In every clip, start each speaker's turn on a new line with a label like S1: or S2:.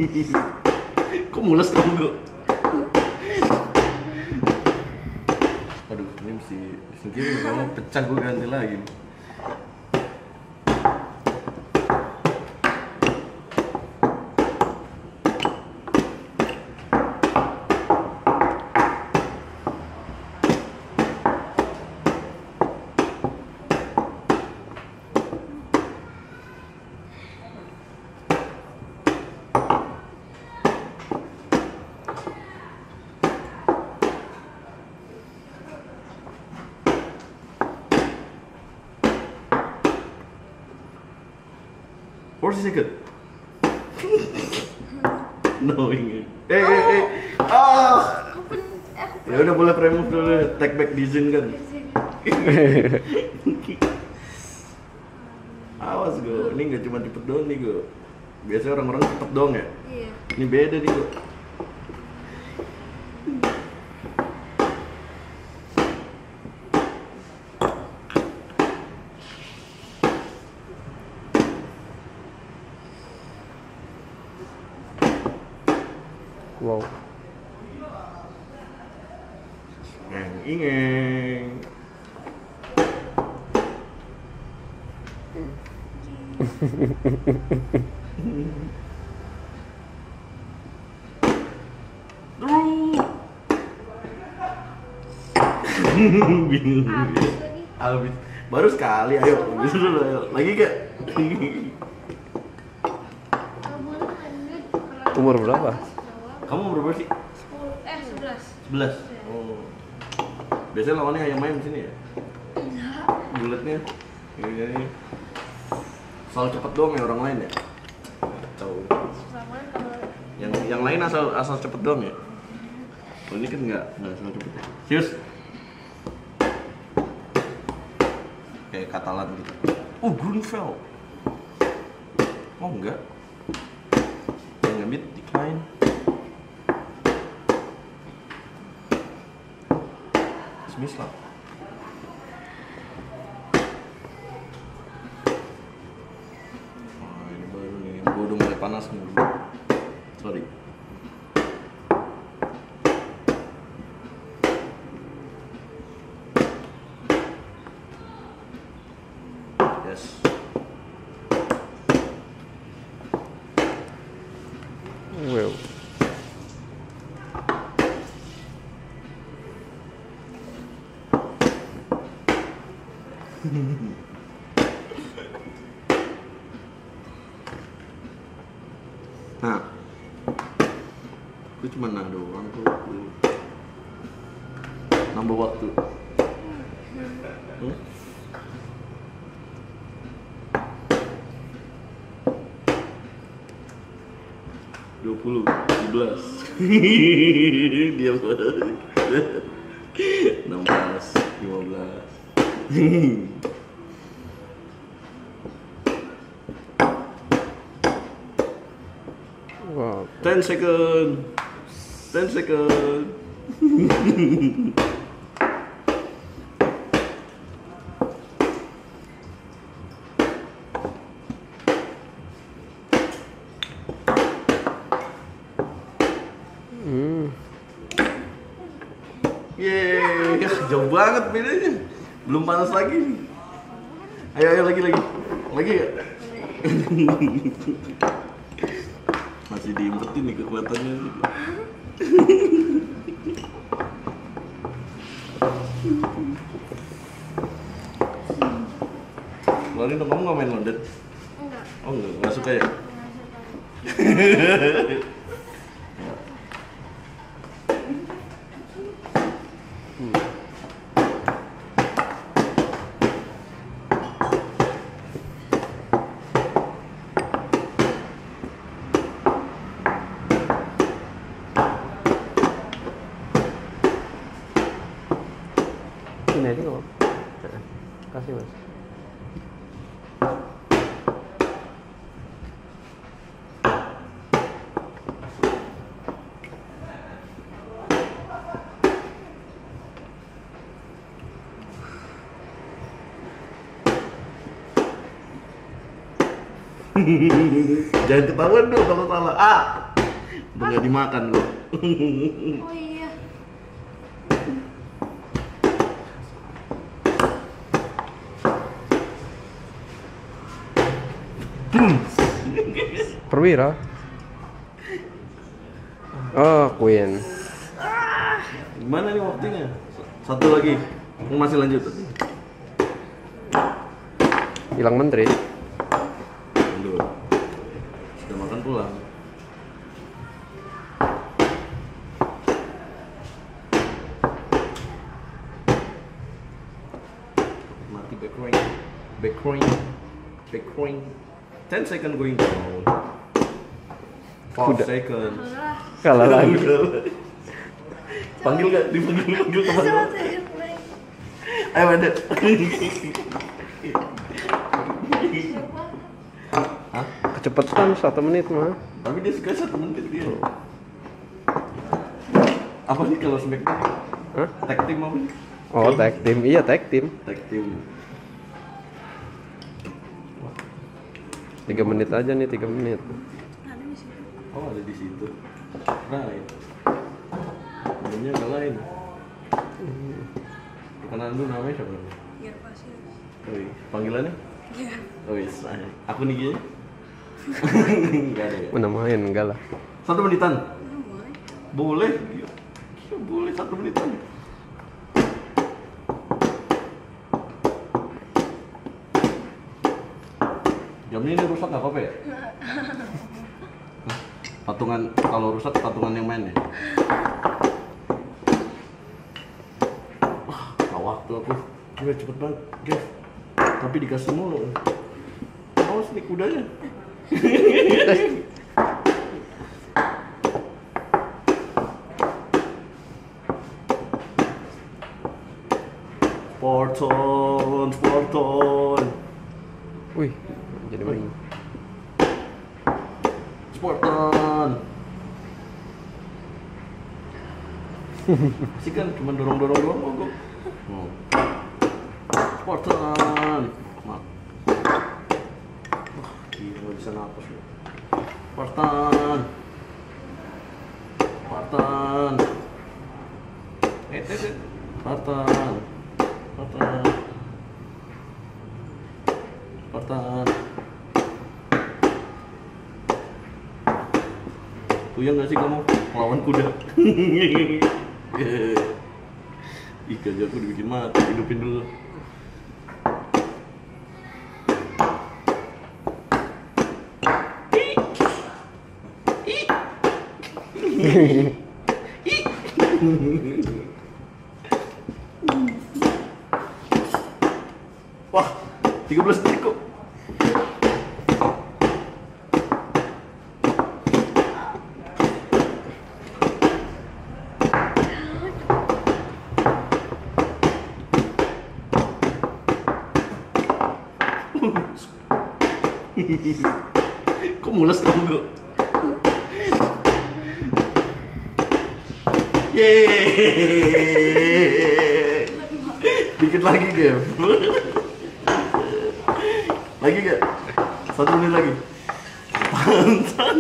S1: Kok mules tunggu? Aduh, ini mesti disingkirin kalau pecah gue ganti lagi. Second. Knowing it. Ya udah boleh remove dulu, take back diizinkan. Awas go, ini nggak cuma dipet doang nih go. Biasanya orang-orang cepet doang ya.
S2: Iya.
S1: Ini beda nih go.
S3: Wow.
S1: Ingeng. Bingung. Habis. Baru sekali, ayo. Lagi kek.
S3: Umur berapa?
S1: Kamu umur berapa sih?
S2: 11.
S1: 11. Oh. Biasanya lawannya yang main di sini ya? Bulatnya. Ini. Soal cepet doang ya orang lain ya? Tahu. Yang lain asal cepet doang ya? Oh, ini kan enggak asal cepet. Serius? Kayak Katalan gitu. Oh, Grunfeld. Oh, enggak. Yang ngambil decline. Miss lah. Oh, ini baru nih. Gue udah mulai panas nih. Sorry. Yes.
S3: Wow.
S1: Nah, gue cuma doang tuh, nambah waktu. 20, 17. Dia 16, 15.
S3: Wow.
S1: 10 second. 10 second. Yeay, jauh banget bedanya. Belum panas lagi nih. Ayo lagi. Lagi ya? Masih diimpetin nih kekuatannya. Lalu kamu nggak main londet?
S2: Enggak.
S1: Oh nggak suka ya?
S3: Ini aja nggak apa-apa. Kasih mas.
S1: Jangan ketahuan dong kalau salah. Udah nggak dimakan lu.
S2: Oh iya.
S3: Perwira. Oh, Queen.
S1: Gimana nih waktunya? Satu lagi. Masih lanjut.
S3: Hilang menteri.
S1: Aduh. Sudah makan pulang. Mati backcoin. 10 second going down. 5
S3: Udah.
S1: second.
S3: Kalah lagi.
S1: Panggil gak? Dipanggil teman lu. Ayo Menit. Hah?
S3: Kecepatan 1 menit mah.
S1: Tapi dia suka 1 menit dia. Apa nih kalau smackdown?
S3: Hah?
S1: Tag team apa nih?
S3: Oh, tag team. Iya, tag team.
S1: Tag team.
S3: 3 menit aja nih, 3 menit.
S2: Ada di situ.
S1: Oh ada di situ. Right. Namanya gak lain. Perkenalan dulu namanya siapa?
S2: Biar pasti.
S1: Wih, panggilannya?
S2: Iya.
S1: Oh yes, aku nih gini. Enggak ada ya.
S3: Mana main enggak lah.
S1: 1 menitan.
S2: Boleh.
S1: Boleh. Gila, boleh 1 menitan. Jam ini rusak nggak apa-apa ya? Hah? Patungan kalau rusak patungan yang main ya? Wah, nggak waktu aku. Gila cepet banget, guys. Tapi dikasih mulu. Awas nih kudanya. Sporton.
S3: Wih, jadi main.
S1: Sporton. Sih kan cuma dorong kok. Sporton. Mak. Gila nggak bisa napas loh. Sporton. Sporton. Sporton. Spartan. Puyeng gak sih kamu lawan kuda? Ih, gajah aku dibikin mati, hidupin dulu. Wah, 13 detik kok. Kok mules kamu kok? Yeay. Dikit lagi game. Lagi gak? 1 menit lagi. Pantang.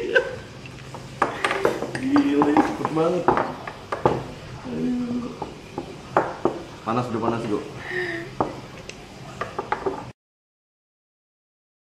S1: Gila, cepet banget. Panas, udah panas, Go.